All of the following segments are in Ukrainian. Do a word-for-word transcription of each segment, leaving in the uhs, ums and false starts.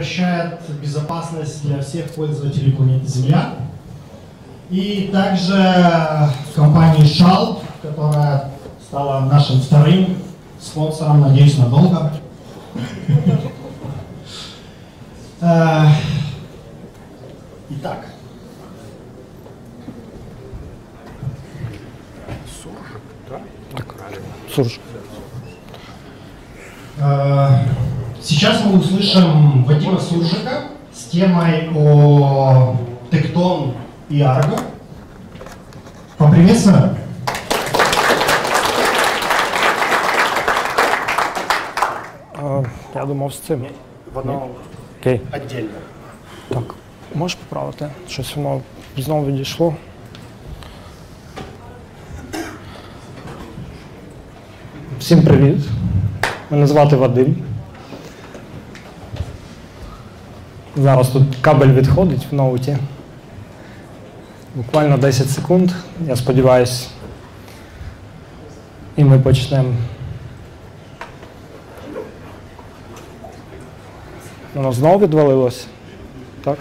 упрощает безопасность для всех пользователей планеты Земля. И также компания Шалп, которая стала нашим вторым спонсором, надеюсь, надолго. Итак. Surzhyk, да? Так, Surzhyk. Сейчас мы услышим Вадима Surzhyka с темой о Tekton и Argo. Поприветствую. Я думав з цим. Воно Окей. віддільно. Так, можеш поправити? Щось воно знову відійшло. Всім привіт. Мене звати Вадим. Зараз тут кабель відходить в ноуті. Буквально десять секунд, я сподіваюся, і ми почнемо. Воно знову відвалилось. Так?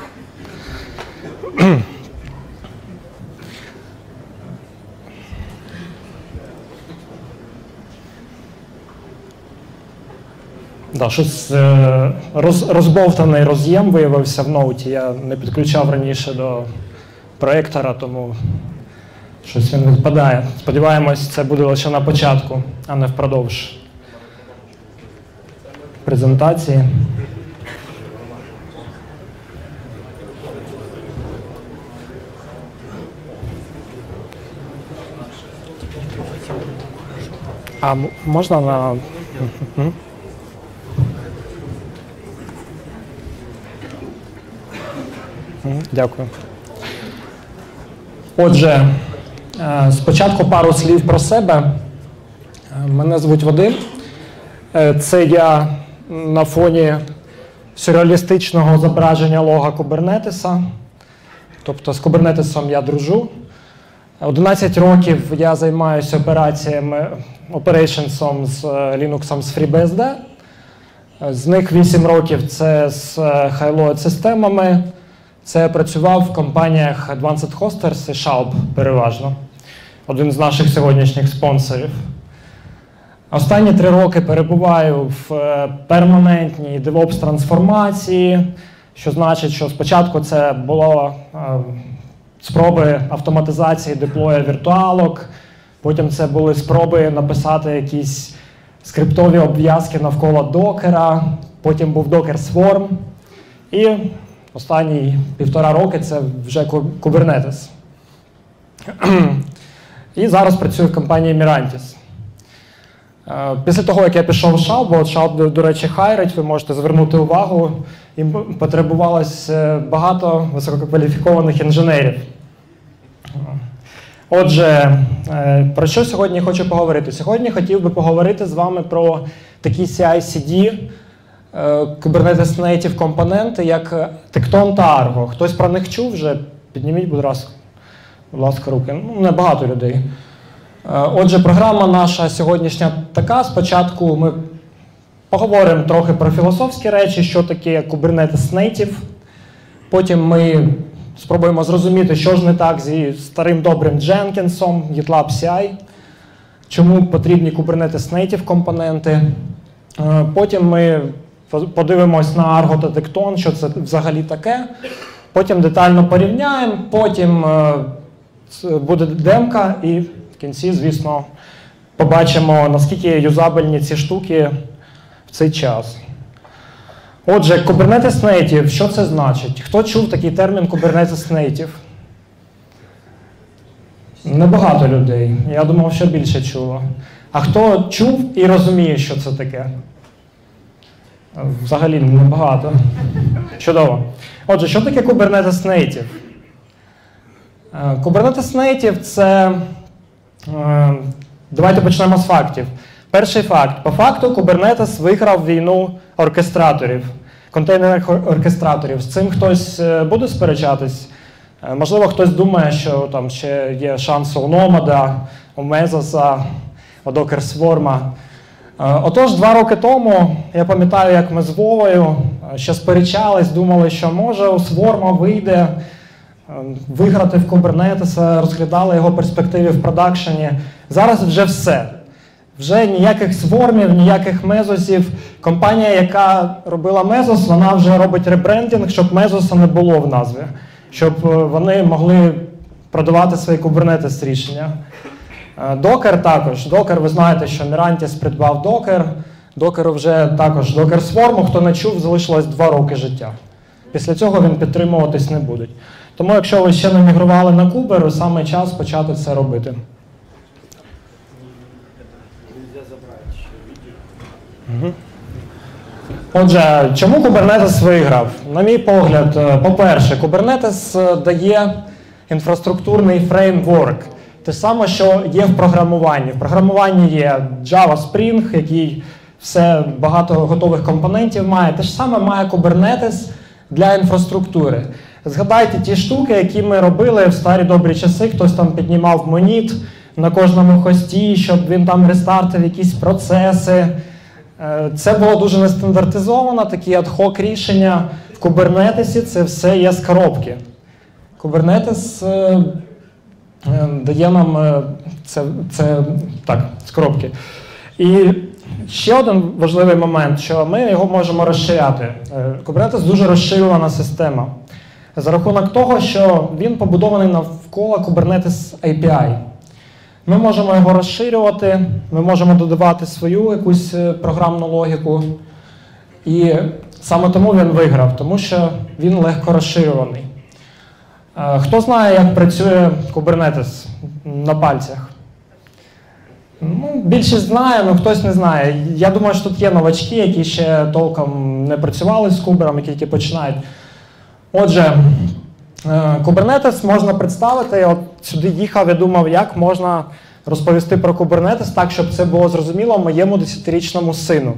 Да, щось роз, розбовтаний роз'єм виявився в ноуті. Я не підключав раніше до проєктора, тому щось він відпадає. Сподіваємось, це буде лише на початку, а не впродовж презентації. А можна на... Угу. Дякую. Отже, спочатку пару слів про себе. Мене звуть Вадим. Це я на фоні сюрреалістичного зображення лога Kubernetes. Тобто з Kubernetes я дружу. одинадцять років я займаюся операціями, оперейшнсом з Linux з FreeBSD. З них вісім років це з high-load системами. Це я працював в компаніях Advanced Hosters і Шалп переважно. Один з наших сьогоднішніх спонсорів. Останні три роки перебуваю в перманентній DevOps-трансформації, що значить, що спочатку це було спроби автоматизації деплою віртуалок, потім це були спроби написати якісь скриптові обв'язки навколо докера, потім був Docker Swarm, і останні півтора роки це вже Kubernetes. І зараз працюю в компанії Mirantis. Після того, як я пішов в Шалп, бо Шалп, до речі, хайрить, ви можете звернути увагу, їм потребувалось багато висококваліфікованих інженерів. Отже, про що сьогодні хочу поговорити? Сьогодні хотів би поговорити з вами про такі сі ай сі ді, Kubernetes-native компоненти, як Tekton та Argo. Хтось про них чув вже? Підніміть, будь ласка, будь ласка, руки. Ну, не багато людей. Отже, програма наша сьогоднішня така. Спочатку ми поговоримо трохи про філософські речі, що таке Kubernetes-native. Потім ми спробуємо зрозуміти, що ж не так зі старим добрим Jenkins, GitLab сі ай, чому потрібні Kubernetes-native компоненти. Потім ми подивимось на Argo та Tekton, що це взагалі таке. Потім детально порівняємо, потім буде демка і в кінці, звісно, побачимо, наскільки юзабельні ці штуки в цей час. Отже, Kubernetes-native, що це значить? Хто чув такий термін Kubernetes-native? Небагато людей. Я думав, що більше чуло. А хто чув і розуміє, що це таке? Взагалі небагато. Чудово. Отже, що таке Kubernetes-native? Kubernetes-native – це... Давайте почнемо з фактів. Перший факт. По факту Kubernetes виграв війну оркестраторів, контейнерних оркестраторів. З цим хтось буде сперечатись? Можливо, хтось думає, що там ще є шанс у Nomad, у Mesos, у Docker Swarm. Отож, два роки тому, я пам'ятаю, як ми з Вовою ще сперечались, думали, що може у Сворма вийде виграти в Kubernetes, розглядали його перспективи в продакшені. Зараз вже все. Вже ніяких свормів, ніяких мезосів. Компанія, яка робила мезос, вона вже робить ребрендінг, щоб мезоса не було в назві. Щоб вони могли продавати свої Kubernetes рішення. Докер також. Докер, ви знаєте, що Mirantis придбав Докер. Докеру вже також Докер Сворму, хто не чув, залишилось два роки життя. Після цього він підтримуватись не буде. Тому якщо ви ще не мігрували на Кубер, саме час почати це робити. Угу. Отже, чому Kubernetes виграв? На мій погляд, по-перше, Kubernetes дає інфраструктурний фреймворк. Те саме, що є в програмуванні. В програмуванні є Java Spring, який все багато готових компонентів має. Те ж саме має Kubernetes для інфраструктури. Згадайте ті штуки, які ми робили в старі добрі часи. Хтось там піднімав моніт на кожному хості, щоб він там рестартив якісь процеси. Це було дуже нестандартизовано, такі ад-хок рішення. В Kubernetes це все є з коробки. Kubernetes е, е, дає нам е, це, це так, з коробки. І ще один важливий момент, що ми його можемо розширяти. Kubernetes дуже розширена система. За рахунок того, що він побудований навколо Kubernetes ей пі ай. Ми можемо його розширювати, ми можемо додавати свою якусь програмну логіку. І саме тому він виграв, тому що він легко розширюваний. Хто знає, як працює Kubernetes на пальцях? Ну, більшість знає, але хтось не знає. Я думаю, що тут є новачки, які ще толком не працювали з кубером, які тільки починають. Отже, Kubernetes можна представити, от сюди їхав і думав, як можна розповісти про Kubernetes так, щоб це було зрозуміло моєму десятирічному сину.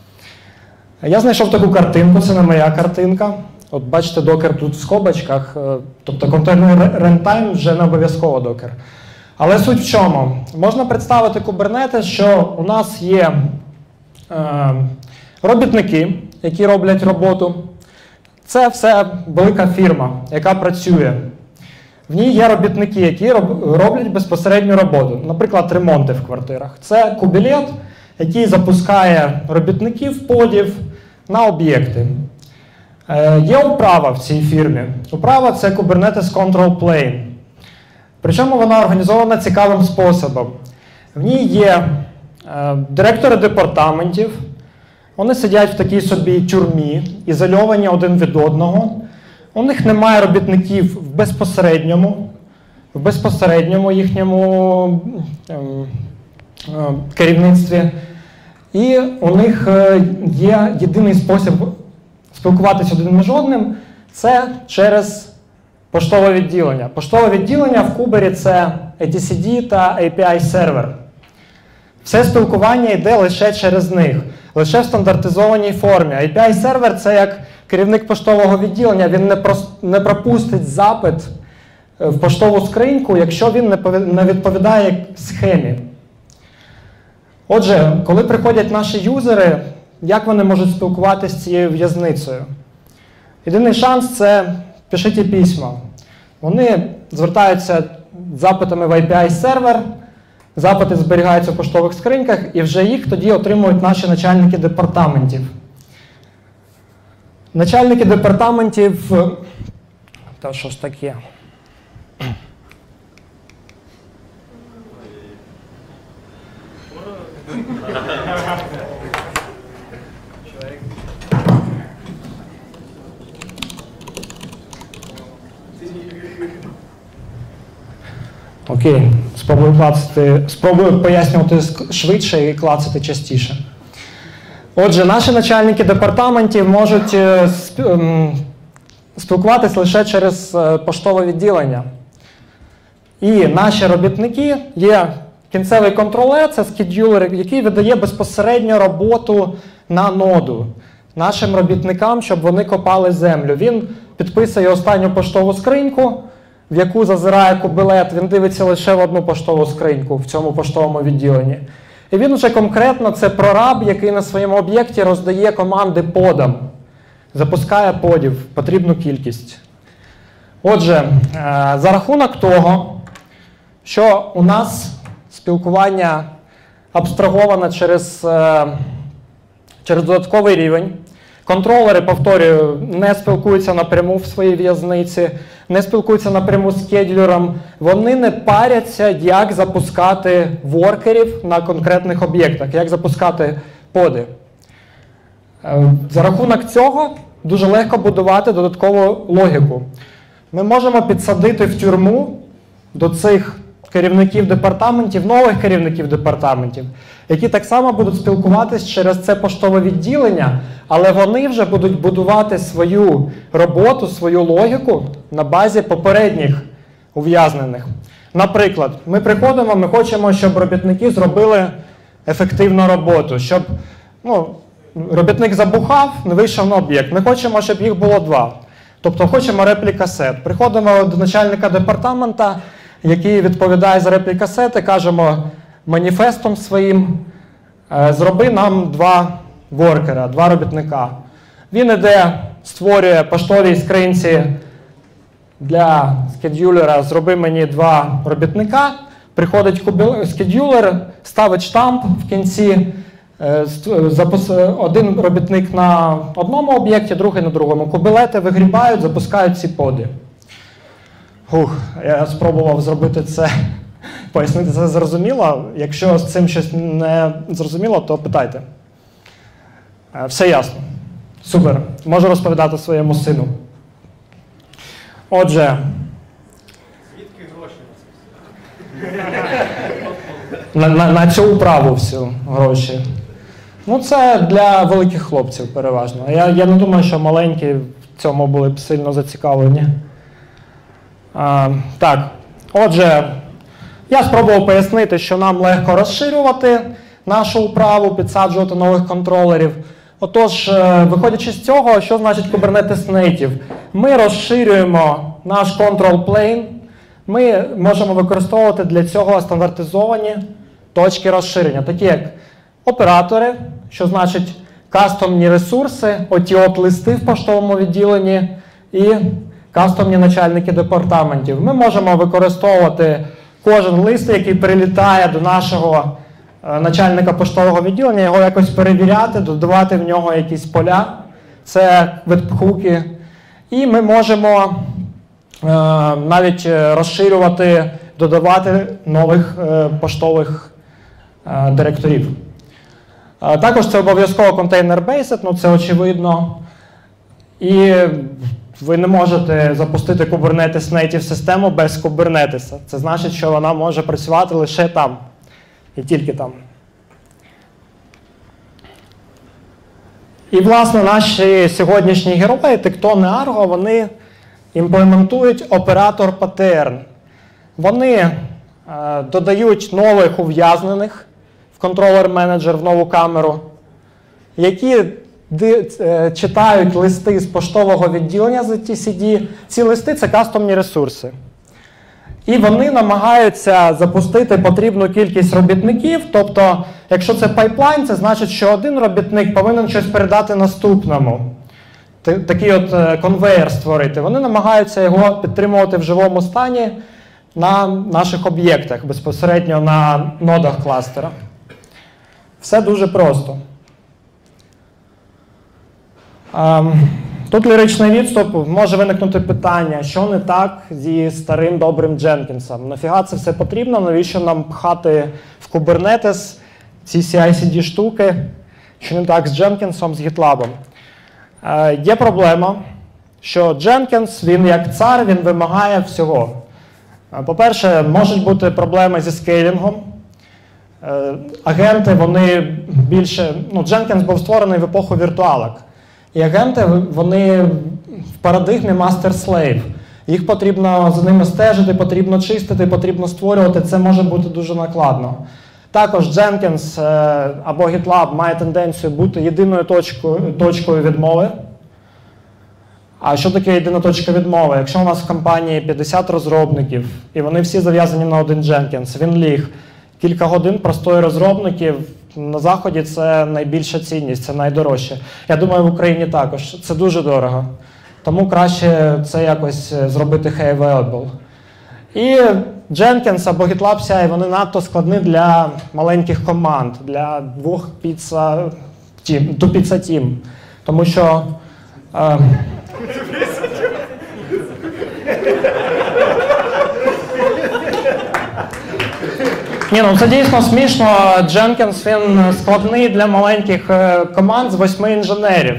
Я знайшов таку картинку, це не моя картинка. От бачите, докер тут в скобочках, тобто контейнерний рантайм вже не обов'язково докер. Але суть в чому? Можна представити Kubernetes, що у нас є е, робітники, які роблять роботу. Це все велика фірма, яка працює. В ній є робітники, які роблять безпосередню роботу. Наприклад, ремонти в квартирах. Це кубілет, який запускає робітників, подів на об'єкти. Е, є управа в цій фірмі. Управа – це Kubernetes Control Plane. Причому вона організована цікавим способом. В ній є е, директори департаментів, вони сидять в такій собі тюрмі, ізольовані один від одного. У них немає робітників в безпосередньому, в безпосередньому їхньому е, е, керівництві. І у них е, є єдиний спосіб спілкуватися один між одним – це через поштове відділення. Поштове відділення в Кубері – це ей ті сі ді та ей пі ай-сервер. Все спілкування йде лише через них, лише в стандартизованій формі. ей пі ай-сервер – це як керівник поштового відділення, він не, прос... не пропустить запит в поштову скриньку, якщо він не, повід... не відповідає схемі. Отже, коли приходять наші юзери, як вони можуть спілкуватися з цією в'язницею? Єдиний шанс – це пишіть письма. Вони звертаються з запитами в ей пі ай-сервер, запити зберігаються в поштових скриньках, і вже їх тоді отримують наші начальники департаментів. Начальники департаментів... Та що ж таке? Окей, спробую, клацати, спробую пояснювати швидше і клацати частіше. Отже, наші начальники департаментів можуть спілкуватися лише через поштове відділення. І наші робітники є кінцевий контролер, це скедюлер, який видає безпосередньо роботу на ноду нашим робітникам, щоб вони копали землю. Він підписує останню поштову скриньку, в яку зазирає кубилет, він дивиться лише в одну поштову скриньку в цьому поштовому відділенні. І він вже конкретно, це прораб, який на своєму об'єкті роздає команди подам. запускає подів потрібну кількість. Отже, за рахунок того, що у нас спілкування абстраговане через, через додатковий рівень, контролери, повторюю, не спілкуються напряму в своїй в'язниці, не спілкуються напряму з скедлером, вони не паряться, як запускати воркерів на конкретних об'єктах, як запускати поди. За рахунок цього дуже легко будувати додаткову логіку. Ми можемо підсадити в тюрму до цих керівників департаментів, нових керівників департаментів, які так само будуть спілкуватись через це поштове відділення, але вони вже будуть будувати свою роботу, свою логіку на базі попередніх ув'язнених. Наприклад, ми приходимо, ми хочемо, щоб робітники зробили ефективну роботу, щоб ну, робітник забухав, не вийшов на об'єкт. Ми хочемо, щоб їх було два. Тобто хочемо репліка-сет. Приходимо до начальника департамента, який відповідає за репліка-сети, кажемо маніфестом своїм, зроби нам два воркера, два робітника. Він іде, створює поштовій скринці для скедюлера, зроби мені два робітника, приходить скедюлер, ставить штамп в кінці, один робітник на одному об'єкті, другий на другому. Кубелети вигрібають, запускають ці поди. Ух, я спробував зробити це, пояснити це зрозуміло. Якщо з цим щось не зрозуміло, то питайте. Все ясно. Супер. Можу розповідати своєму сину. Отже. Звідки гроші? На, на, на цю управу всю гроші. Ну, це для великих хлопців переважно. Я, я не думаю, що маленькі в цьому були б сильно зацікавлені. А, так, отже, я спробував пояснити, що нам легко розширювати нашу управу, підсаджувати нових контролерів. Отож, виходячи з цього, що значить Kubernetes-native? Ми розширюємо наш control plane, ми можемо використовувати для цього стандартизовані точки розширення, такі як оператори, що значить кастомні ресурси, оті от листи в поштовому відділенні і кастомні начальники департаментів. Ми можемо використовувати кожен лист, який прилітає до нашого начальника поштового відділення, його якось перевіряти, додавати в нього якісь поля, це веб-хуки. І ми можемо е, навіть розширювати, додавати нових е, поштових е, директорів. Е, також це обов'язково контейнер-бейсед, ну це очевидно. І ви не можете запустити Kubernetes-native систему без Kubernetes. Це значить, що вона може працювати лише там. І тільки там. І, власне, наші сьогоднішні герої, Tekton і Argo, вони імплементують оператор паттерн. Вони е, додають нових ув'язнених в контролер-менеджер, в нову камеру, які ди, е, читають листи з поштового відділення з ті сі ді. Ці листи – це кастомні ресурси. І вони намагаються запустити потрібну кількість робітників, тобто, якщо це пайплайн, це значить, що один робітник повинен щось передати наступному. Такий от конвейер створити. Вони намагаються його підтримувати в живому стані на наших об'єктах, безпосередньо на нодах кластера. Все дуже просто. Тут ліричний відступ, може виникнути питання, що не так зі старим добрим Дженкінсом. Нафіга це все потрібно, навіщо нам пхати в Kubernetes ці сі ай сі ді штуки, що не так з Дженкінсом, з GitLab. Е, є проблема, що Jenkins, він як цар, він вимагає всього. По-перше, можуть бути проблеми зі скейлінгом. Е, агенти, вони більше, ну, Jenkins був створений в епоху віртуалок. І агенти, вони в парадигмі master-slave. Їх потрібно за ними стежити, потрібно чистити, потрібно створювати. Це може бути дуже накладно. Також Jenkins або GitLab має тенденцію бути єдиною точкою, точкою відмови. А що таке єдина точка відмови? Якщо у нас в компанії п'ятдесят розробників, і вони всі зав'язані на один Jenkins, він ліг кілька годин простої розробників, на Заході це найбільша цінність, це найдорожче. Я думаю, в Україні також. Це дуже дорого. Тому краще це якось зробити high available. І Jenkins або GitLab сі ай, вони надто складні для маленьких команд, для двох pizza team, to pizza team. Тому що е, Ні, ну це дійсно смішно. Jenkins, він складний для маленьких команд з восьми інженерів.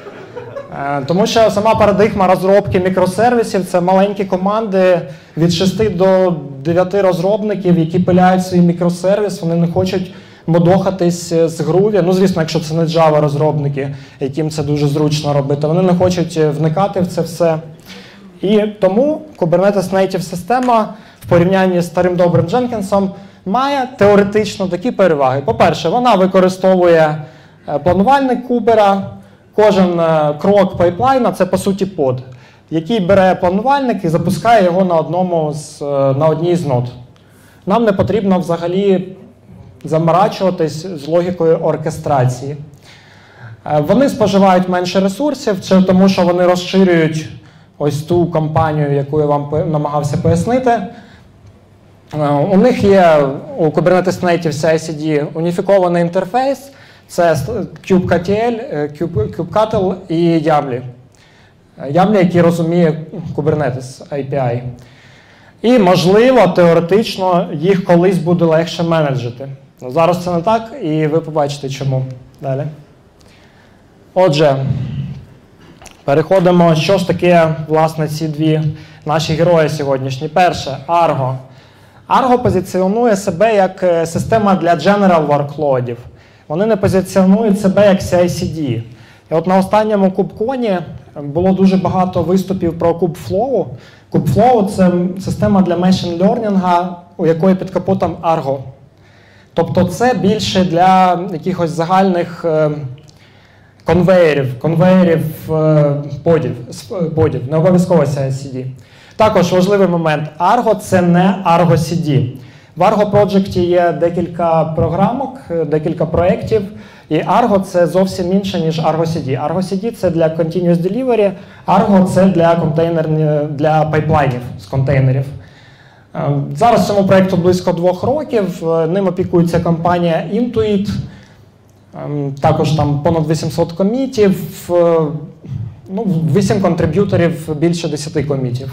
Тому що сама парадигма розробки мікросервісів – це маленькі команди від шести до дев'яти розробників, які пиляють свій мікросервіс, вони не хочуть модохатись з Groovy. Ну, звісно, якщо це не Java-розробники, яким це дуже зручно робити, вони не хочуть вникати в це все. І тому Kubernetes-native система в порівнянні з старим добрим Jenkins має теоретично такі переваги. По-перше, вона використовує планувальник кубера, кожен крок пайплайна – це, по суті, под, який бере планувальник і запускає його на, одному з, на одній з нод. Нам не потрібно взагалі заморачуватись з логікою оркестрації. Вони споживають менше ресурсів, це тому що вони розширюють ось ту компанію, яку я вам намагався пояснити. У них є у Kubernetes-native сі ай сі ді уніфікований інтерфейс, це kubectl, kubectl і YAML. YAML, який розуміє Kubernetes ей пі ай. І, можливо, теоретично їх колись буде легше менеджити. Зараз це не так, і ви побачите чому. Далі. Отже, переходимо, що ж таке, власне, ці дві наші герої сьогоднішні. Перше, Argo. Argo позиціонує себе як система для general workloadів. Вони не позиціонують себе як сі ай сі ді. І от на останньому кубконі було дуже багато виступів про Kubeflow. Kubeflow – це система для machine learning, у якої під капотом Argo. Тобто це більше для якихось загальних конвейерів, конвейерів подів, подів, не обов'язково сі ай сі ді. Також важливий момент. Argo – це не Argo сі ді. В Argo Project є декілька програмок, декілька проєктів, і Argo – це зовсім інше, ніж Argo сі ді. Argo сі ді – це для Continuous Delivery, Argo – це для, для пайплайнів з контейнерів. Зараз цьому проєкту близько двох років, ним опікується компанія Intuit, також там понад вісімсот комітів, ну, вісім контриб'юторів, більше десяти комітів.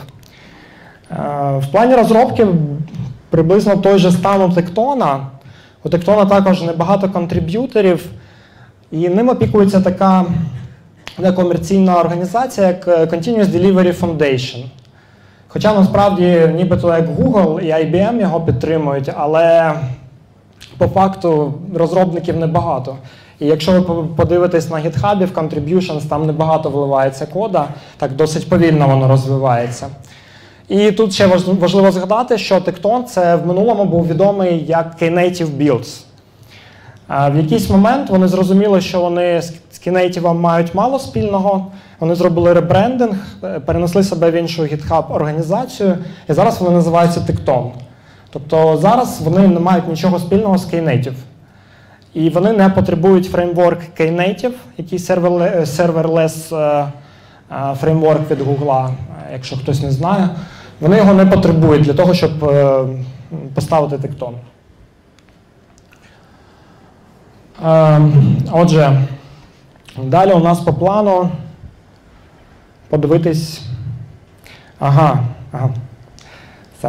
В плані розробки приблизно той же стан у Тектона. У Тектона також небагато контриб'юторів, і ним опікується така некомерційна організація, як Continuous Delivery Foundation. Хоча насправді нібито як Google і ай бі ем його підтримують, але по факту розробників небагато. І якщо ви подивитесь на GitHub, в Contributions, там небагато вливається кода, так досить повільно воно розвивається. І тут ще важливо згадати, що Tekton це в минулому був відомий як Knative Builds. В якийсь момент вони зрозуміли, що вони з Knative мають мало спільного, вони зробили ребрендинг, перенесли себе в іншу GitHub-організацію, і зараз вони називаються Tekton. Тобто зараз вони не мають нічого спільного з Knative. І вони не потребують фреймворк Knative, який серверлес фреймворк від Google, якщо хтось не знає. Вони його не потребують для того, щоб поставити Tekton. Отже, далі у нас по плану подивитись. Ага, ага. Все.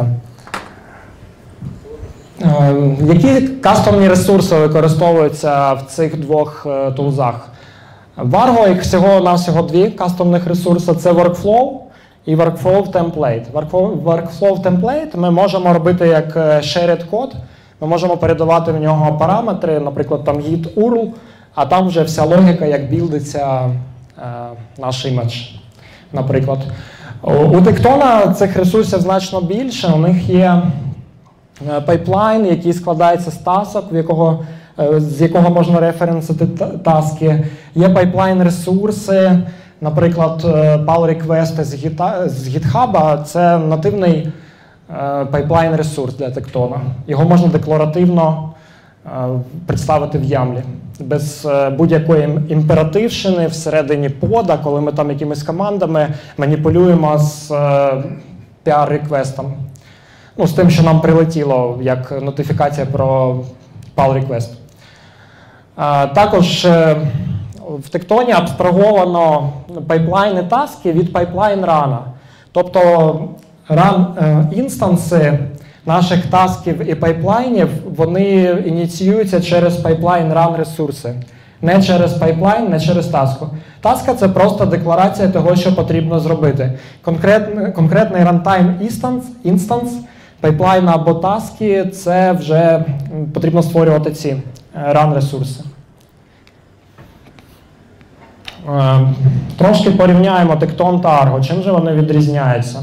Які кастомні ресурси використовуються в цих двох тулзах? В Argo їх всього-навсього дві кастомних ресурси – це Workflow і Workflow Template. Workflow Template ми можемо робити як shared код, ми можемо передавати в нього параметри, наприклад, там git ю ар ел, а там вже вся логіка, як білдиться е, наш імідж, наприклад. У Tekton цих ресурсів значно більше, у них є пайплайн, який складається з тасок, в якого, з якого можна референсити таски. Є пайплайн-ресурси, наприклад, pull-реквести з GitHub, це нативний пайплайн-ресурс для Tekton. Його можна декларативно представити в ямлі. Без будь-якої імперативщини всередині пода, коли ми там якимись командами маніпулюємо з піар-реквестом. Ну, з тим, що нам прилетіло, як нотифікація про pull-request. Також в Тектоні абстраговано пайплайни таски від пайплайн-рана. Тобто ран інстанси наших тасків і пайплайнів, вони ініціюються через пайплайн-ран ресурси. Не через пайплайн, не через таску. Таска – це просто декларація того, що потрібно зробити. Конкретний, конкретний runtime instance, instance пайплайна або таски – це вже потрібно створювати ці run-ресурси. Трошки порівняємо Tekton та Argo. Чим же вони відрізняються?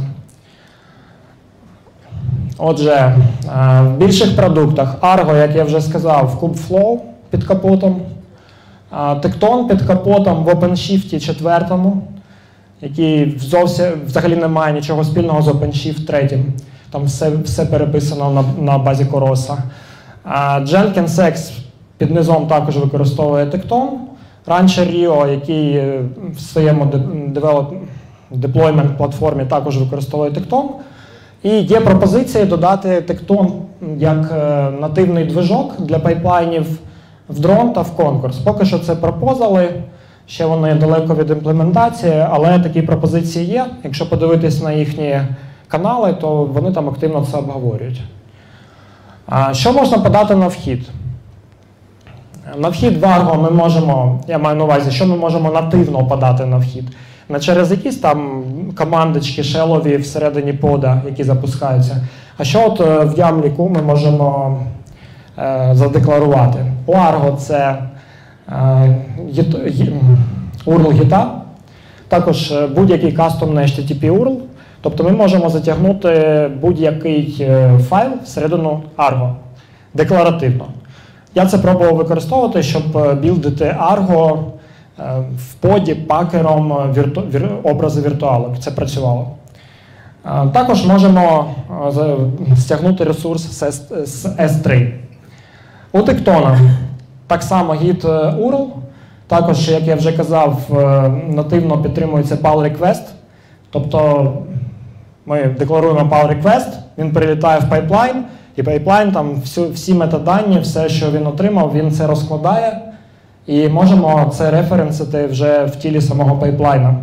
Отже, в більших продуктах Argo, як я вже сказав, в Kubeflow під капотом. Tekton під капотом в OpenShift четвертому, який зовсім, взагалі не має нічого спільного з OpenShift третім. Там все, все переписано на, на базі Короса. Jenkins X під низом також використовує Tekton. Rancher Rio, який в своєму деплоймент платформі також використовує Tekton. І є пропозиція додати Tekton як нативний движок для пайплайнів в дрон та в конкурс. Поки що це пропозали, ще вони далеко від імплементації, але такі пропозиції є. Якщо подивитись на їхні канали, то вони там активно це обговорюють. А що можна подати на вхід? На вхід в Argo ми можемо, я маю на увазі, що ми можемо нативно подати на вхід. Не через якісь там командочки шелові всередині пода, які запускаються. А що от в ямліку ми можемо е, задекларувати? У Argo це е, урл гіта, також будь-який кастомний ейч ті ті пі урл. Тобто ми можемо затягнути будь-який файл всередину Argo декларативно. Я це пробував використовувати, щоб білдити Argo в поді пакером вірту... вір... образи віртуалок. Це працювало. Також можемо стягнути ресурс з ес три. У Tekton так само git урл. Також, як я вже казав, нативно підтримується pull-request. Тобто ми декларуємо pull-request, він прилітає в пайплайн, і пайплайн, там всі, всі метадані, все, що він отримав, він це розкладає. І можемо це референсити вже в тілі самого пайплайна.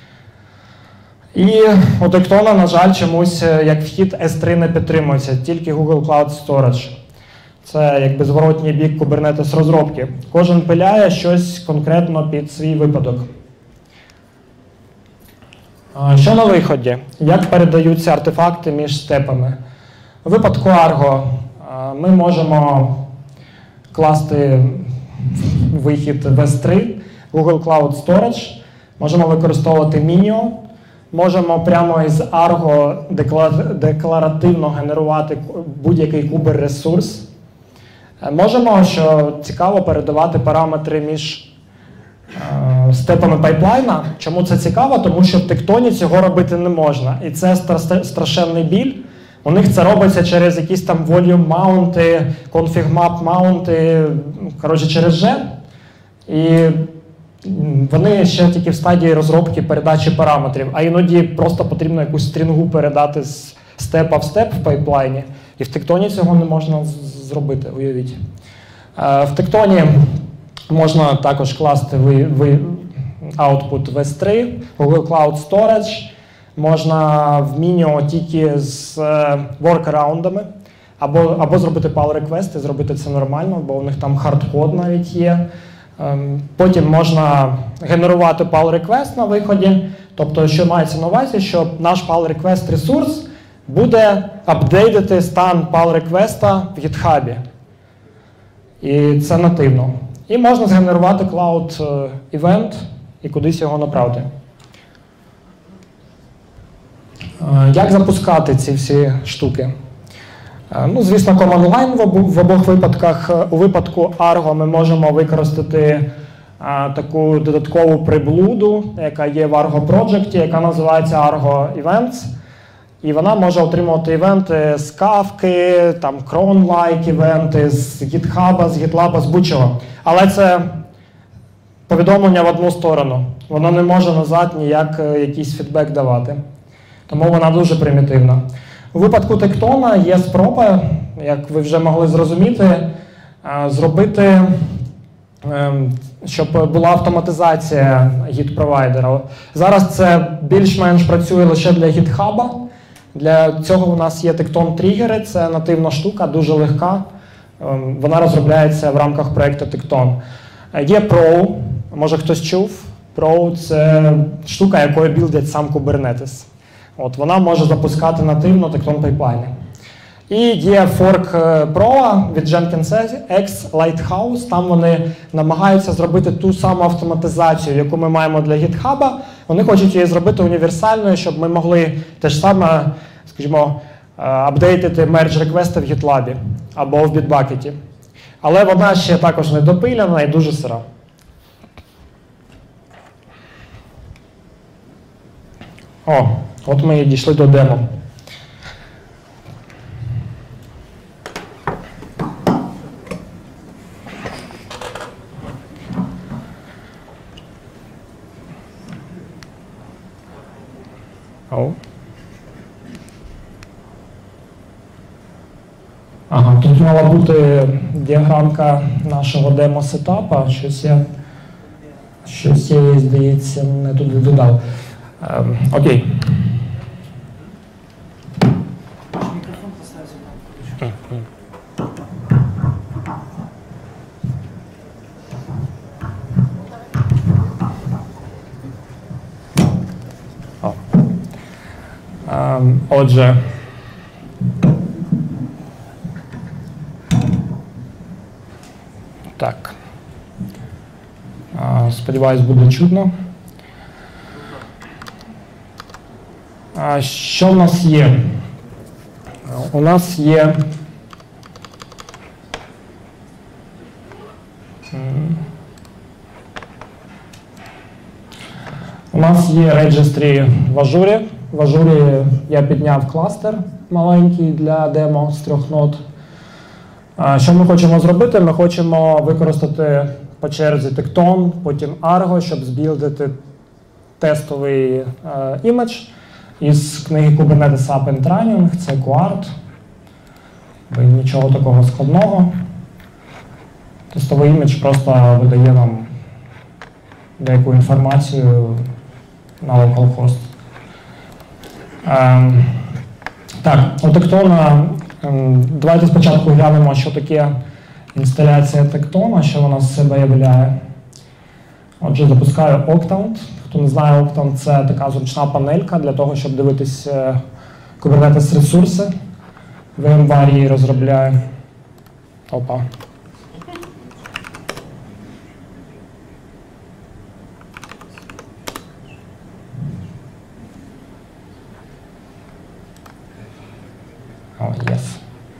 І у Tekton, на жаль, чомусь як вхід ес три не підтримується, тільки Google Cloud Storage. Це якби зворотній бік Kubernetes розробки. Кожен пиляє щось конкретно під свій випадок. Що на виході? Як передаються артефакти між степами? У випадку Argo ми можемо класти вихід в ес три, Google Cloud Storage, можемо використовувати Minio, можемо прямо із Argo декларативно генерувати будь-який кубер-ресурс. Можемо, що цікаво, передавати параметри між е, степами пайплайна. Чому це цікаво? Тому що в Tekton цього робити не можна. І це страшенний біль. У них це робиться через якісь там volume маунти, config map маунти, коротше, через G. І вони ще тільки в стадії розробки передачі параметрів, а іноді просто потрібно якусь стрінгу передати з степа в степ в пайплайні. І в Tekton цього не можна зробити, уявіть. В Tekton можна також класти output в ес три, Google Cloud Storage, можна в Minio тільки з workaroundами, або, або зробити pull-request і зробити це нормально, бо у них там хардкод навіть є. Потім можна генерувати pull-request на виході, тобто, що мається на увазі, що наш pull-request ресурс буде апдейтити стан pull-request в GitHub. І це нативно. І можна згенерувати Cloud Event і кудись його направити. Як запускати ці всі штуки? Ну, звісно, command line в обох випадках. У випадку Argo ми можемо використати а, таку додаткову приблуду, яка є в Argo Project, яка називається Argo Events. І вона може отримувати івенти з Kafka, там cron-like івенти, з GitHub, з GitLab, з будь-чого. Але це повідомлення в одну сторону. Воно не може назад ніяк якийсь фідбек давати. Тому вона дуже примітивна. У випадку Тектона є спроба, як ви вже могли зрозуміти, зробити, щоб була автоматизація гід-провайдера. Зараз це більш-менш працює лише для GitHub. Для цього у нас є Tekton тригери, це нативна штука, дуже легка. Вона розробляється в рамках проєкту Tekton. Є Pro, може хтось чув. Pro – це штука, якою білдять сам Kubernetes. От, вона може запускати нативно Tekton пайплайни. І є форк Pro від Jenkins X Lighthouse. Там вони намагаються зробити ту саму автоматизацію, яку ми маємо для GitHub. Вони хочуть її зробити універсальною, щоб ми могли те ж саме, скажімо, апдейтити мердж-реквести в GitLab або в Bitbucket. Але вона ще також не допилена і дуже сира. О, от ми і дійшли до демо. О. Ага, тут мала бути діаграмка нашого демо-сетапа. Щось я, щось я, здається, не туди додав. Ем, окей. Мікрофон поставив. О. Ем, отже. Так. Е, сподіваюсь, буде чутно. А що в нас є? У нас є у нас є registry в Ажурі. В Ажурі я підняв кластер маленький для демо з трьох нод. Що ми хочемо зробити? Ми хочемо використати по черзі Tekton, потім Argo, щоб збілдити тестовий е, імідж із книги Kubernetes-native and Running, це Quart. Нічого такого складного. Тестовий імідж просто видає нам деяку інформацію на localhost. Ем, так, у Tekton, ем, давайте спочатку глянемо, що таке інсталяція Tekton, що вона з себе являє. Отже, запускаю Octant. Хто не знає, Octant – це така зручна панелька для того, щоб дивитись Kubernetes ресурси. VMware її розробляє. Опа. О, oh, yes.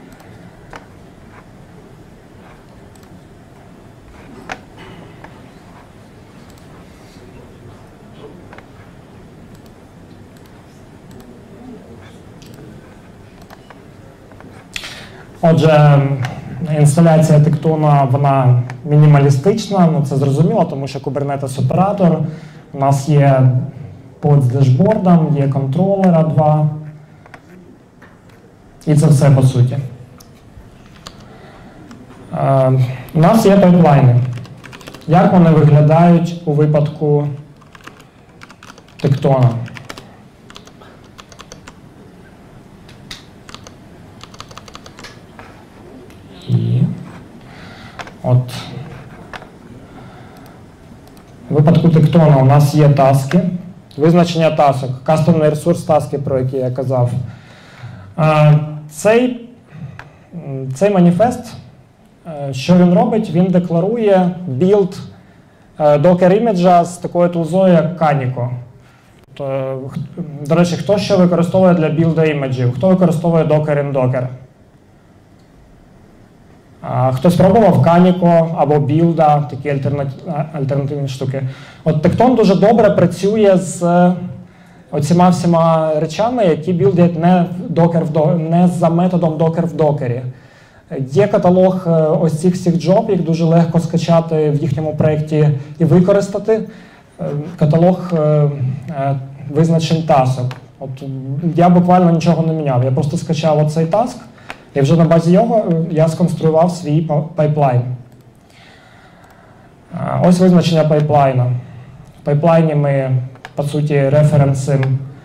Отже, інсталяція Tekton, вона мінімалістична, ну це зрозуміло, тому що Kubernetes-оператор. У нас є под з дешбордом, є контролера два. І це все по суті. Е, у нас є пайплайни. Як вони виглядають у випадку Tekton? І от у випадку Tekton у нас є таски, визначення тасок, кастомний ресурс таски, про який я казав. Цей, цей маніфест, що він робить? Він декларує білд докер-іміджа з такою тулзою, як Canico. До речі, хто що використовує для білда іміджів? Хто використовує Docker in Docker? Хтось пробував Canico або білда, такі альтернативні штуки. От Tekton дуже добре працює з оціма всіма речами, які білдять не, докер в до, не за методом Docker в докері. Є каталог ось цих всіх джоб, їх дуже легко скачати в їхньому проєкті і використати. Каталог визначень тасок. От я буквально нічого не міняв, я просто скачав оцей таск, і вже на базі його я сконструював свій пайплайн. Ось визначення пайплайна. В пайплайні ми, по суті, референсимо,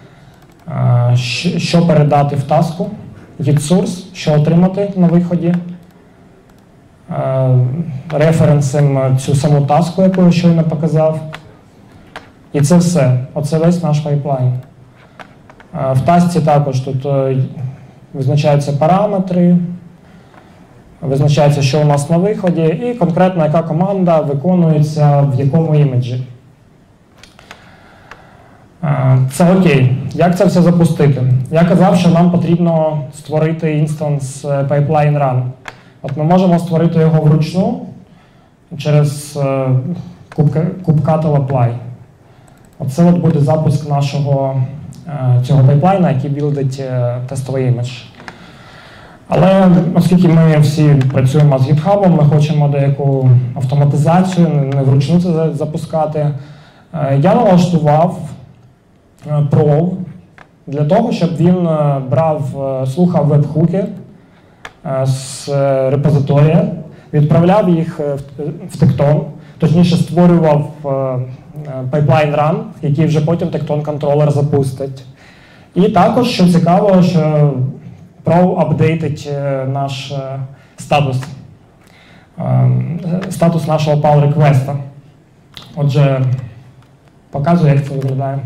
що передати в таску, git source, що отримати на виході, референсимо цю саму таску, яку я щойно показав. І це все. Оце весь наш пайплайн. В тасці також тут визначаються параметри, визначається, що у нас на виході, і конкретно яка команда виконується в якому іміджі. Це окей. Як це все запустити? Я казав, що нам потрібно створити інстанс pipeline run. От ми можемо створити його вручну через kubectl apply. Оце от буде запуск нашого цього пайплайна, який білдить тестовий імідж. Але оскільки ми всі працюємо з GitHub, ми хочемо деяку автоматизацію, не вручну це запускати, я налаштував пров для того, щоб він брав, слухав веб-хуки з репозиторія, відправляв їх в Tekton, точніше створював pipeline run, який вже потім Tekton контролер запустить. І також, що цікаво, що Pro апдейтить наш статус, статус нашого pull request. Отже, показую, як це виглядає.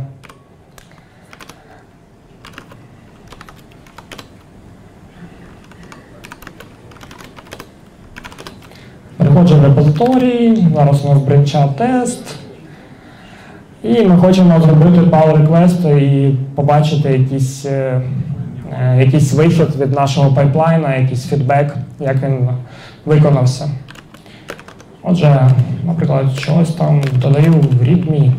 Переходжу в репозиторій, зараз у нас бренча тест. І ми хочемо зробити pull request і побачити якийсь, якийсь вихід від нашого пайплайна, якийсь фідбек, як він виконався. Отже, наприклад, щось там додаю в readme.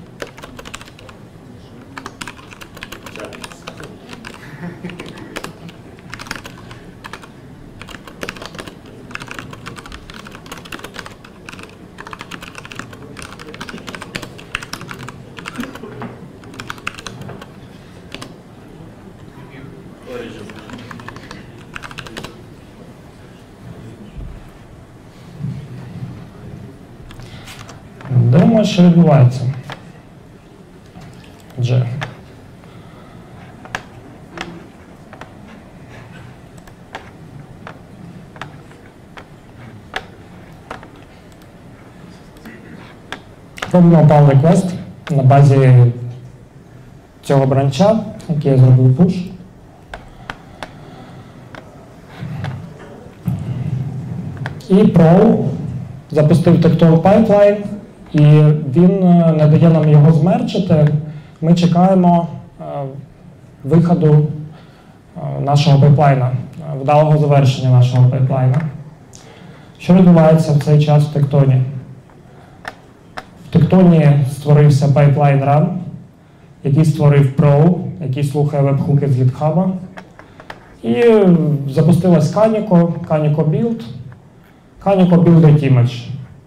Дивимося, що відбувається. Отже. Робимо pull request на базі цього бранча, який я зробив push. І Pro запустив Tekton pipeline, і він не дає нам його змерчити. Ми чекаємо е, виходу е, нашого пайплайна, вдалого завершення нашого пайплайна. Що відбувається в цей час в Tekton? В Tekton створився pipeline run, який створив Pro, який слухає веб-хуки з GitHub. І запустилась Canonical, Canonical build, Canonical build image.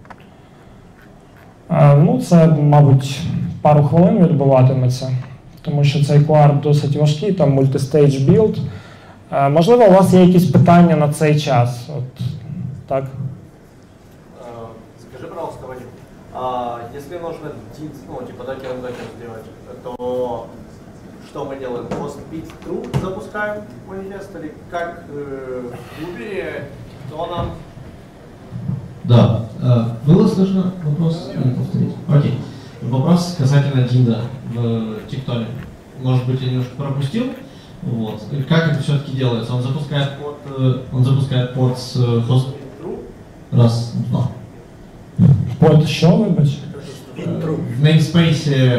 Ну, це, мабуть, пару хвилин відбуватиметься, тому що цей кю ар досить важкий, там multi-stage build. Можливо, у вас є якісь питання на цей час? От, так? Скажи, пожалуйста, Вадим, а если нужно, ну, типа докер-докер сделать, то что мы делаем? Post-bit true запускаем манифест или как э, в Uber, то нам... Да. Было слышно вопрос? Или повторить? Окей. Вопрос касательно Динда в Tekton. Может быть, я немножко пропустил. Вот. Как это все-таки делается? Он запускает под, он запускает под с хост... Раз, два. Под що, вибач? В namespace.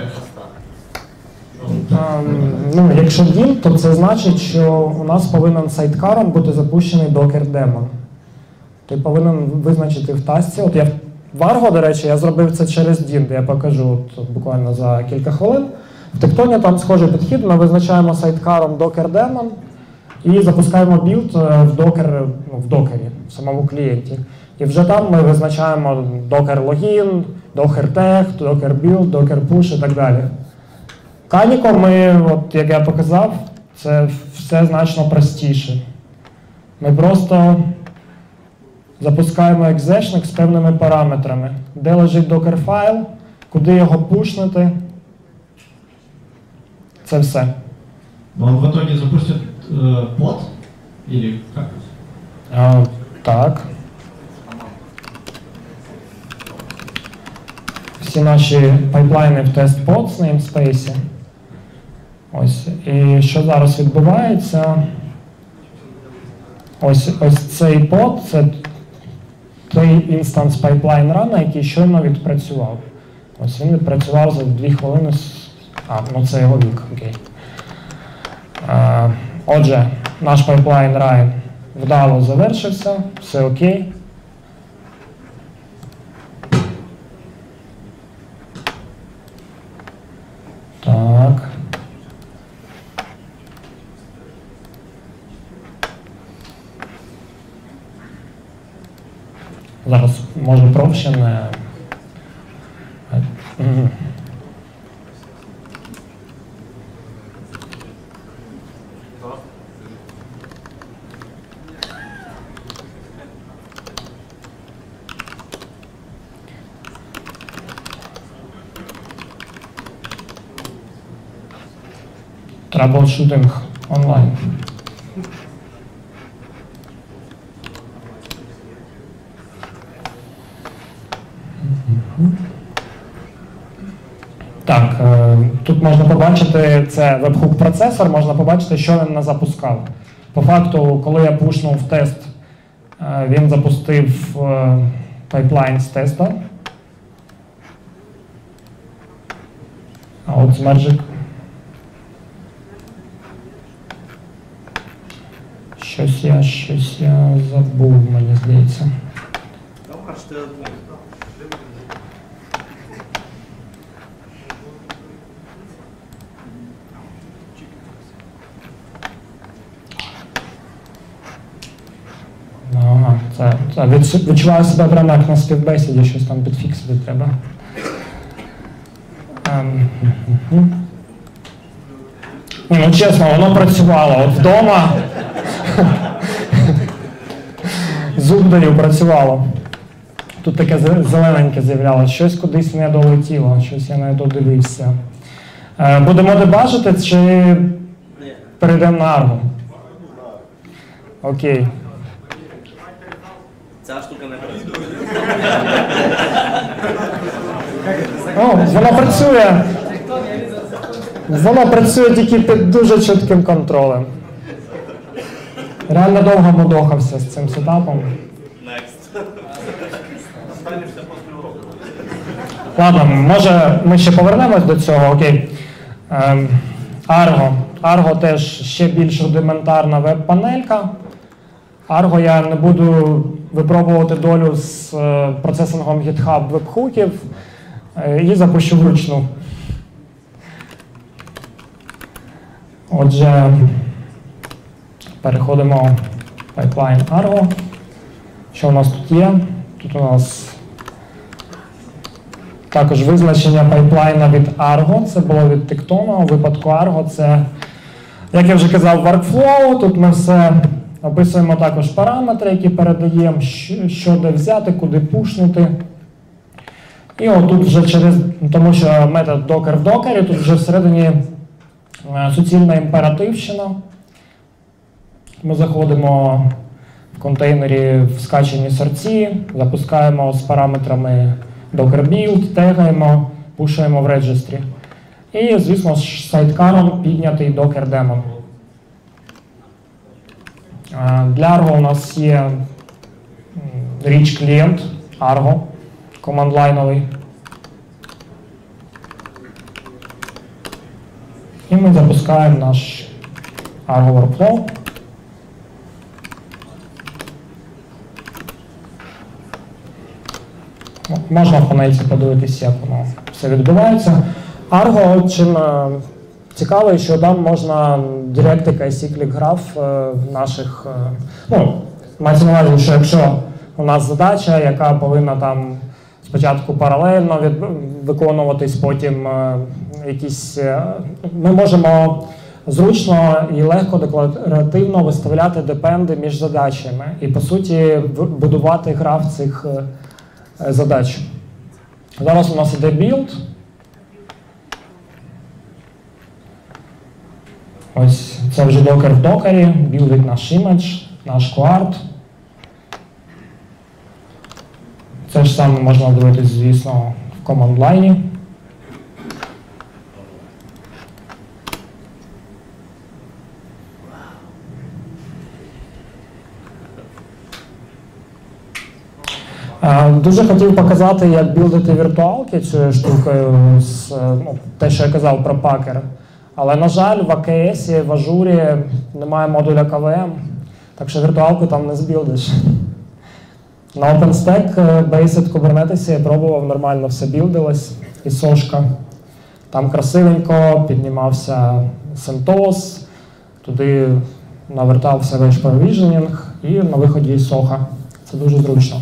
Ну, якщо Dyn, то це значить, що у нас повинен сайдкаром бути запущений докер-демон. Ти повинен визначити в тасці. От я в Argo, до речі, я зробив це через Dyn, я покажу от, буквально за кілька хвилин. В Tekton там схожий підхід, ми визначаємо сайдкаром docker-демон і запускаємо білд в, докер, ну, в докері, в самому клієнті. І вже там ми визначаємо docker-login, docker-tag, docker-build, docker-push і так далі. Каніко ми, от, як я показав, це все значно простіше. Ми просто запускаємо екзешник з певними параметрами. Де лежить докер-файл, куди його пушнути. Це все. Он в итоге запустит э, под? Или как? А, так. Всі наші пайплайни в тест-под з namespace. Ось. І що зараз відбувається? Ось, ось цей под – це той інстанс пайплайн рана, який щойно відпрацював. Ось він відпрацював за дві хвилини. А, ну це його вік, окей. А, отже, наш пайплайн run вдало завершився, все окей. Так. Зараз, може, проще не... Угу. Troubleshooting онлайн. Так, тут можна побачити, це веб-хук процесор, можна побачити, що він не запускав. По факту, коли я пушнув тест, він запустив пайплайн з теста. А от Surzhyk. Щось я, щось я забув, мені здається. Ага, це, це відчуваю себе прямо як на співбесіді, щось там підфіксити треба. Ем, угу. Ну, чесно, воно працювало. От вдома зуб даю, працювало. Тут таке зелененьке з'являлося, щось кудись не долетіло, щось я не додивився. Е, будемо дебажити чи перейдемо на Argo? Окей. Ця штука не працює. О, воно працює. Воно працює тільки під дуже чітким контролем. Реально довго мудохався з цим сетапом. Next. Останешься после уроку. Ладно, може ми ще повернемось до цього, окей. Ем, Argo. Argo теж ще більш рудиментарна веб-панелька. Argo я не буду випробувати долю з е, процесингом GitHub веб-хуків е, і запущу вручну. Отже, переходимо в пайплайн Argo. Що у нас тут є? Тут у нас також визначення пайплайна від Argo. Це було від Tekton. У випадку Argo це, як я вже казав, workflow. Тут ми все описуємо також параметри, які передаємо, що де взяти, куди пушнути. І отут вже через, тому що метод docker в докері, тут вже всередині суцільна імперативщина. Ми заходимо в контейнері в скачені сорці, запускаємо з параметрами docker build, тегаємо, пушуємо в реджестрі. І, звісно, з сайдкаром піднятий docker демон. Для Argo у нас є rich клієнт Argo, команд-лайновий. І ми запускаємо наш Argo workflow. Можна в панельці подивитися, як воно все відбувається. Argo чим е, цікавий, що там можна директик cyclic граф е, наших, е, ну, мається на увазі, що якщо у нас задача, яка повинна там спочатку паралельно від, виконуватись, потім е, якісь, е, ми можемо зручно і легко декларативно виставляти депенди між задачами і, по суті, будувати граф цих е, задач. Зараз у нас іде білд. Ось це вже докер в докері, білдить наш імідж, наш кварт. Це ж саме можна дивитися, звісно, в команд-лайні. Дуже хотів показати, як білдити віртуалки цією штукою, з, ну, те, що я казав про пакер. Але, на жаль, в ей кей ес, в ажурі немає модуля ка ве ем, так що віртуалку там не збілдиш. На OpenStack Based Kubernetes я пробував, нормально все білдилось, і сошка. Там красивенько піднімався CentOS, туди навертався весь provisioning і на виході соха. Це дуже зручно.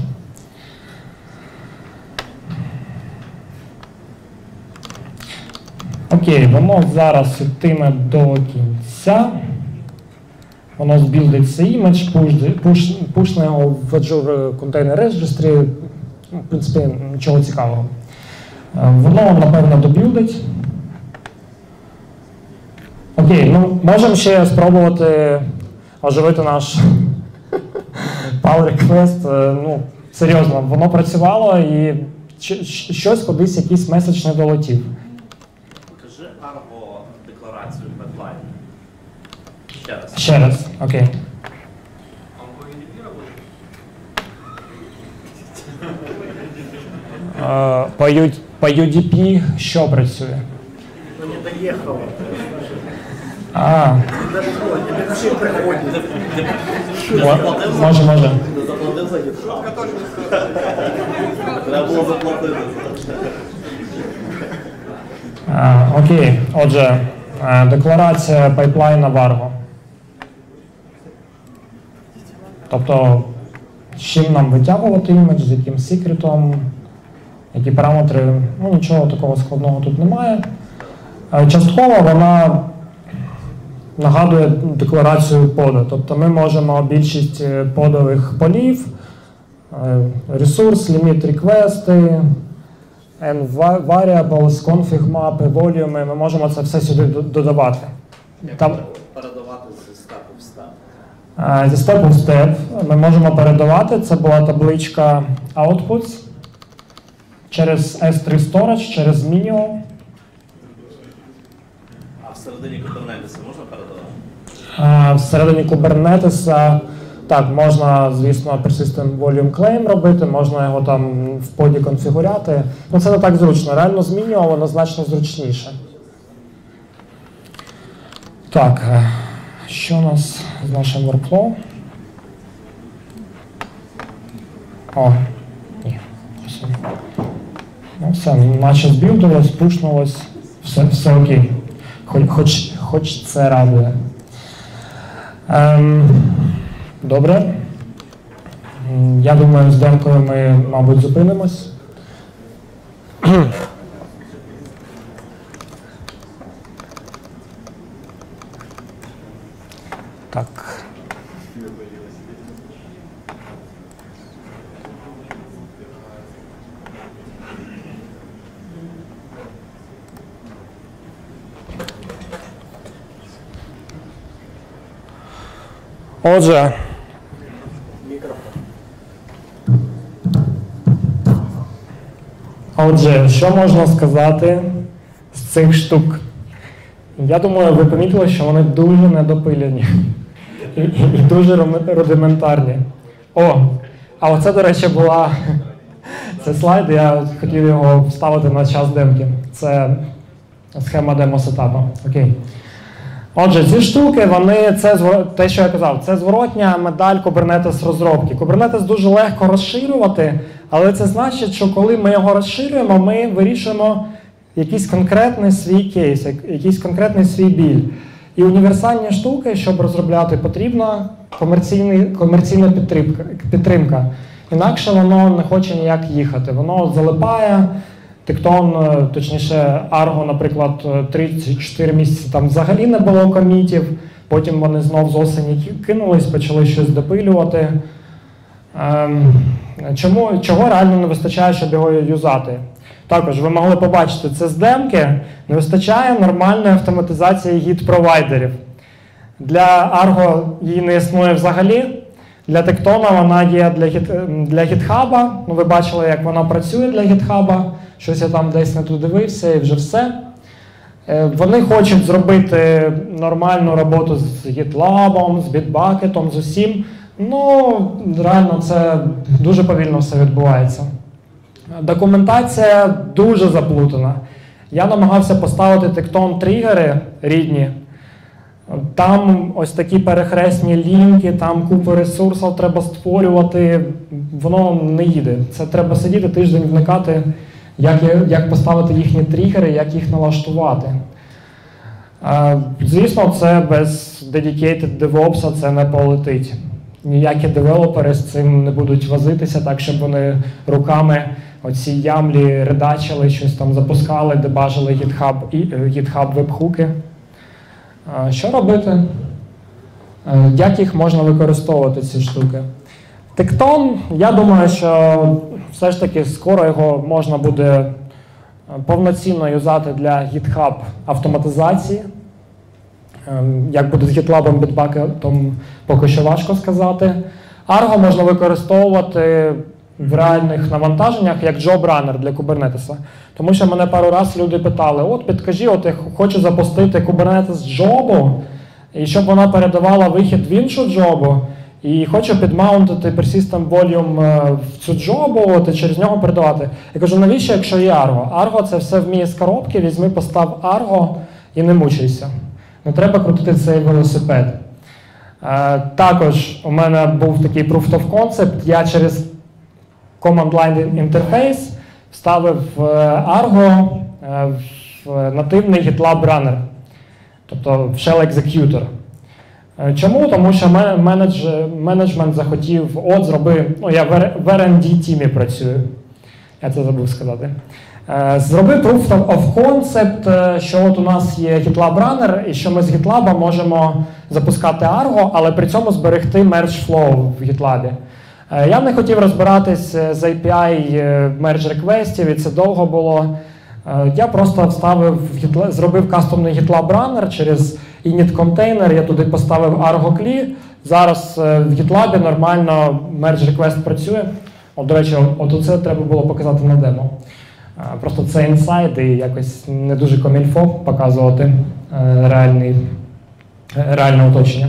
Окей, воно зараз йтиме до кінця. Воно збілдить цей імідж, пуш, пушне його в Azure Container Registry. В принципі, нічого цікавого. Воно, напевно, добілдить. Окей, ну, можемо ще спробувати оживити наш pull request. Ну, серйозно, воно працювало і щось кудись, якийсь меседж не долетів. Покажи Argo декларацію пайплайн. Ще раз. Ще раз, окей. Uh, по, ю, по ю ді пі що працює? Ну не доїхало. А. Дошло, не до всіх приходить. Може, може. Ти заплатив за гітхаб. Треба було заплатити. Uh, окей, отже, uh, декларація пайплайна в Argo. Тобто, з чим нам витягувати імідж, з яким секретом, які параметри, ну нічого такого складного тут немає. Частково вона нагадує декларацію пода. Тобто ми можемо більшість подових полів, ресурс, ліміт реквести, n variables, config мапи, волюми, ми можемо це все сюди додавати. Там Передавати зі степу в степ. Зі степу в степ ми можемо передавати. Це була табличка outputs через ес три Storage, через Minio. А всередині Kubernetes можна передавати? А всередині Kubernetes, так, можна, звісно, persistent volume claim робити, можна його там в поді конфігуряти. Ну це не так зручно. Реально з Minio воно значно зручніше. Так, що у нас з нашим workflow? О, ні. Ну все, наче збілдилось, пушнулось, все, все окей. Хоч, хоч, хоч це радує. Ем, добре. Я думаю, з демкою ми, мабуть, зупинимось. Так. Отже, отже, що можна сказати з цих штук? Я думаю, ви помітили, що вони дуже недопиляні і, і, і дуже рудиментарні. О, а оце, до речі, була це слайд, я хотів його вставити на час демки. Це схема демо-сетапу. Окей. Отже, ці штуки, вони, це те, що я казав, це зворотня медаль Kubernetes розробки. Kubernetes дуже легко розширювати, але це значить, що коли ми його розширюємо, ми вирішуємо якийсь конкретний свій кейс, якийсь конкретний свій біль. І універсальні штуки, щоб розробляти, потрібна комерційна підтримка, підтримка. Інакше воно не хоче ніяк їхати. Воно залипає. Tekton, точніше, Argo, наприклад, три-чотири місяці там взагалі не було комітів. Потім вони знов з осені кинулись, почали щось допилювати. Ем, чому, чого реально не вистачає, щоб його юзати? Також ви могли побачити, це з демки, не вистачає нормальної автоматизації гід-провайдерів. Для Argo її не існує взагалі. Для Tekton вона є для, для GitHub. Ну, ви бачили, як вона працює для GitHub. Щось я там десь не додивився і вже все. Вони хочуть зробити нормальну роботу з GitLab, з Bitbucket, з усім. Ну, реально, це дуже повільно все відбувається. Документація дуже заплутана. Я намагався поставити Tekton тригери рідні. Там ось такі перехресні лінки, там купу ресурсів треба створювати. Воно не їде. Це треба сидіти тиждень, вникати, як, як поставити їхні тригери, як їх налаштувати. Звісно, це без dedicated DevOps це не полетить. Ніякі девелопери з цим не будуть возитися так, щоб вони руками оці ямлі редачили, щось там запускали, дебажили GitHub, GitHub веб-хуки. Що робити? Як їх можна використовувати, ці штуки? Tekton, я думаю, що все ж таки скоро його можна буде повноцінно юзати для GitHub автоматизації. Як буде з GitLab, Bitbucket, поки що важко сказати. Argo можна використовувати в реальних навантаженнях як job-runner для Kubernetes. Тому що мене пару раз люди питали, от підкажи, от я хочу запустити Kubernetes з джобу, і щоб вона передавала вихід в іншу джобу, і хочу підмаунтити persistent volume в цю джобу, от, і через нього передавати. Я кажу, навіщо, якщо є Argo? Argo це все вміє з коробки, візьми, постав Argo і не мучайся. Не треба крутити цей велосипед. Також у мене був такий proof of concept, я через command line інтерфейс вставив Argo в нативний GitLab runner, тобто в shell executor. Чому? Тому що менедж, менеджмент захотів, от зроби, ну я в ар енд ді тімі працюю, я це забув сказати. Зроби proof of concept, що от у нас є GitLab runner і що ми з GitLab можемо запускати Argo, але при цьому зберегти merge flow в GitLab. Я не хотів розбиратись з ей пі ай merge реквестів, і це довго було. Я просто вставив, зробив кастомний GitLab runner через init контейнер, я туди поставив Argo CLI. Зараз в GitLab нормально merge request працює. От, до речі, от оце треба було показати на демо. Просто це інсайд і якось не дуже комільфо показувати реальний, реальне оточення.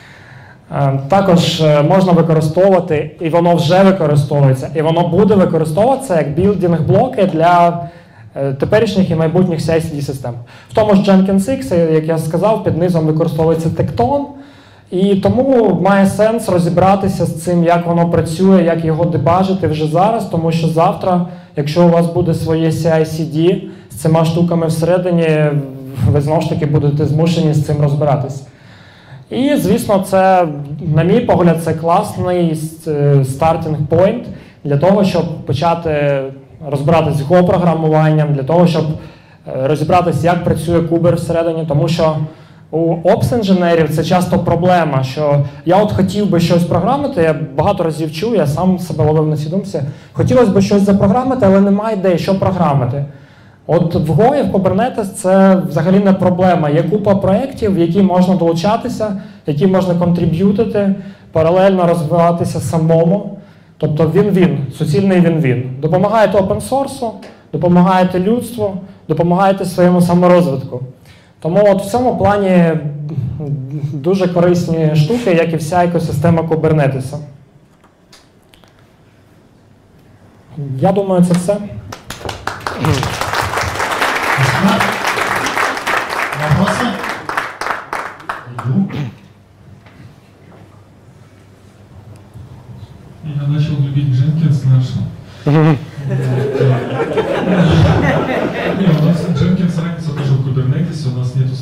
Також можна використовувати, і воно вже використовується, і воно буде використовуватися як білдинг-блоки для теперішніх і майбутніх сі ай сі ді-систем. В тому ж Jenkins ікс, як я сказав, під низом використовується Tekton, і тому має сенс розібратися з цим, як воно працює, як його дебажити вже зараз, тому що завтра, якщо у вас буде своє сі ай сі ді з цими штуками всередині, ви знову ж таки будете змушені з цим розбиратись. І, звісно, це, на мій погляд, це класний стартинг пойнт для того, щоб почати розбиратися з Go-програмуванням, для того, щоб розібратися, як працює Кубер всередині, тому що у опс-інженерів це часто проблема, що я от хотів би щось програмити, я багато разів чую, я сам себе ловив на цій думці, хотілося б щось запрограмити, але немає ідеї, що програмити. От в Go і в Kubernetes це взагалі не проблема. Є купа проєктів, в які можна долучатися, які можна контриб'ютити, паралельно розвиватися самому. Тобто він-він, суцільний він-він. Допомагаєте open-source, допомагаєте людству, допомагаєте своєму саморозвитку. Тому от в цьому плані дуже корисні штуки, як і вся екосистема Kubernetes. Я думаю, це все. Вопросы? Я начал любить Jenkins наш. Не, у нас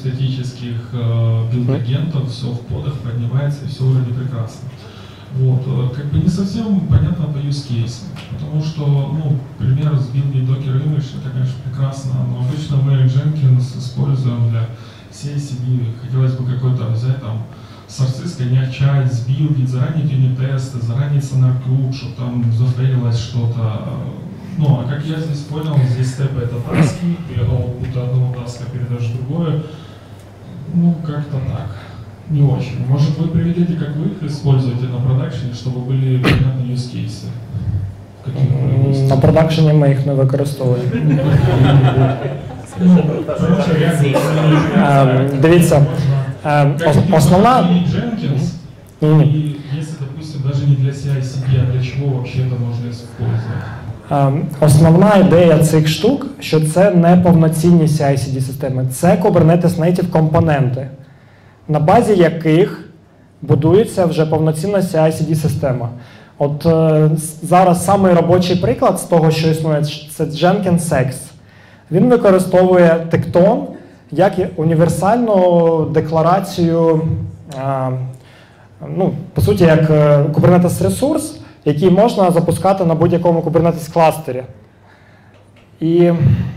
статических э, билд-агентов, все в подах поднимается, и все вроде прекрасно. Вот, э, как бы не совсем понятно по use case, потому что, ну, пример с building Docker Image, это, конечно, прекрасно, но обычно мы Jenkins используем для си ай си ди, хотелось бы какой-то взять там, сорсы сконячать, сбилдить, заранее юнит-тесты, заранее сонар-клуб, чтобы там зафейлилось что-то. Ну, а как я здесь понял, здесь степы это таски, ты аутпута одного таска передашь в другое. Ну, как-то так. Не очень. Может, вы приведете, как вы их используете на продакшене, чтобы были понятные use cases? На продакшені ми їх не використовуємо. Дивіться, основна... Jenkins, и если, допустим, даже не для си ай си ди, а для чего вообще это можно использовать? Основна ідея цих штук, що це не повноцінні сі ай сі ді-системи, це Kubernetes-native компоненти, на базі яких будується вже повноцінна сі ай сі ді-система. От е, зараз самий робочий приклад з того, що існує, це Jenkins. Він використовує Tekton як універсальну декларацію, е, ну, по суті, як Kubernetes-ресурс, який можна запускати на будь-якому Kubernetes-кластері. І,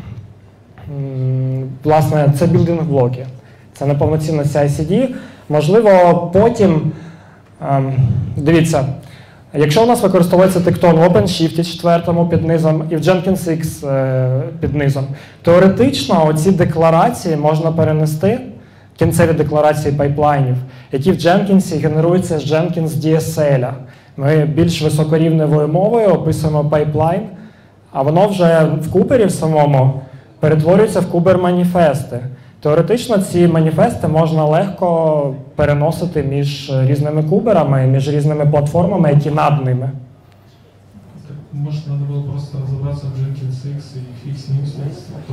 власне, це білдинг-блоки. Це неповноцінна сі ай сі ді. Можливо, потім, дивіться, якщо у нас використовується Tekton в OpenShift четвертому під низом і в Jenkins X під низом, теоретично оці декларації можна перенести, кінцеві декларації пайплайнів, які в Jenkins генеруються з Jenkins ді ес ел. Ми більш високорівневою мовою описуємо пайплайн, а воно вже в кубері в самому перетворюється в кубер-маніфести. Теоретично ці маніфести можна легко переносити між різними куберами, між різними платформами, які над ними. Може, треба було просто розібратися в Jenkins X і Fix News, то...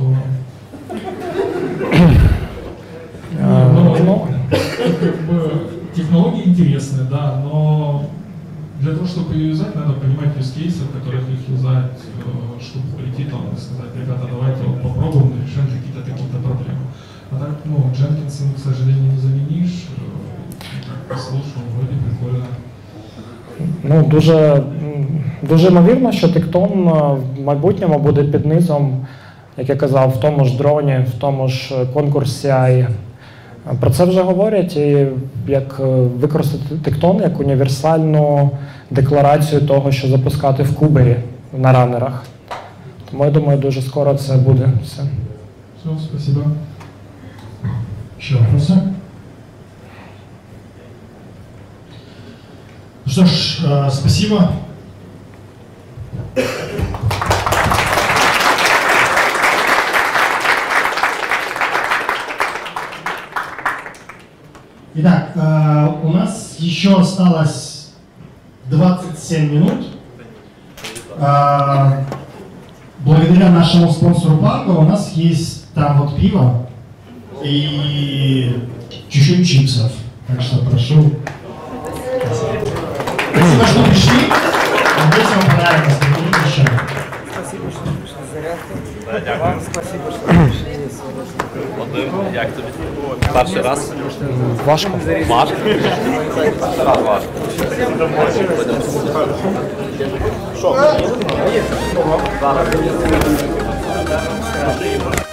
Ну, как бы, технологии интересны, да, но для того, чтобы ее юзать, надо понимать use cases, в которых их юзать, чтобы прийти там и сказать, ребята, давайте вот попробуем, решим какие-то такие-то проблемы. А так, ну, Jenkins, к сожалению, не заменишь, как послушал, вроде прикольно. Ну, дуже, дуже ймовірно, що Tekton в майбутньому буде під низом, як я казав, в тому ж дроні, в тому ж конкурсі ай. Про це вже говорять, і як використати Tekton як універсальну декларацію того, що запускати в кубері на ранерах. Тому я думаю, дуже скоро це буде все. Все, спасибо. Еще вопросы? Ну что ж, э, спасибо. Итак, э, у нас еще осталось двадцать семь минут. Э, благодаря нашему спонсору Argo у нас есть там вот пиво и чуть-чуть чипсов. Так что прошу. Спасибо, что пришли. Надеюсь, вам понравилось. Приходите еще. Спасибо, что пришли за зарядку. Вам спасибо, что пришли. Вадим, як тобі? Перший раз? Важко. Важко? Перший раз важко. Що? Зараз.